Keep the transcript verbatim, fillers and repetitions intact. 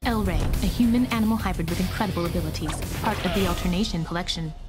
El Rey, a human-animal hybrid with incredible abilities, part of the Alternation Collection.